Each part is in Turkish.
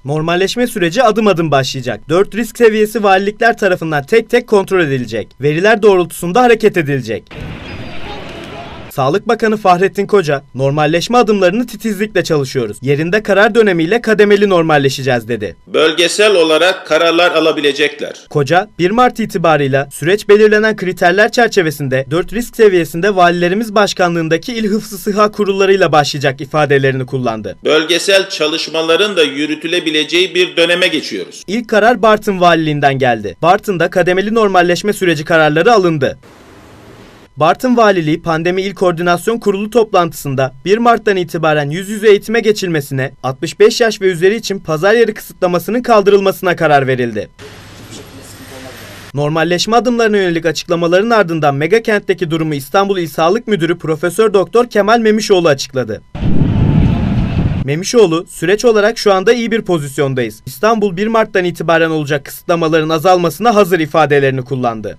Normalleşme süreci adım adım başlayacak. 4 risk seviyesi valilikler tarafından tek tek kontrol edilecek. Veriler doğrultusunda hareket edilecek. Sağlık Bakanı Fahrettin Koca, normalleşme adımlarını titizlikle çalışıyoruz. Yerinde karar dönemiyle kademeli normalleşeceğiz dedi. Bölgesel olarak kararlar alabilecekler. Koca, 1 Mart itibarıyla süreç belirlenen kriterler çerçevesinde 4 risk seviyesinde valilerimiz başkanlığındaki il hıfzı sıha kurullarıyla başlayacak ifadelerini kullandı. Bölgesel çalışmaların da yürütülebileceği bir döneme geçiyoruz. İlk karar Bartın Valiliğinden geldi. Bartın'da kademeli normalleşme süreci kararları alındı. Bartın Valiliği Pandemi İl Koordinasyon Kurulu toplantısında 1 Mart'tan itibaren yüz yüze eğitime geçilmesine, 65 yaş ve üzeri için pazar yeri kısıtlamasının kaldırılmasına karar verildi. Normalleşme adımlarına yönelik açıklamaların ardından mega kentteki durumu İstanbul İl Sağlık Müdürü Profesör Doktor Kemal Memişoğlu açıkladı. Memişoğlu, süreç olarak şu anda iyi bir pozisyondayız. İstanbul 1 Mart'tan itibaren olacak kısıtlamaların azalmasına hazır ifadelerini kullandı.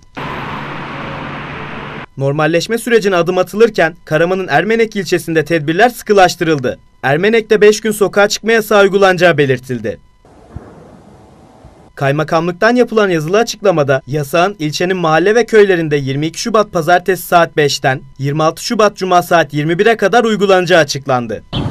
Normalleşme sürecine adım atılırken Karaman'ın Ermenek ilçesinde tedbirler sıkılaştırıldı. Ermenek'te 5 gün sokağa çıkma yasağı uygulanacağı belirtildi. Kaymakamlıktan yapılan yazılı açıklamada yasağın ilçenin mahalle ve köylerinde 22 Şubat Pazartesi saat 5'ten 26 Şubat Cuma saat 21'e kadar uygulanacağı açıklandı.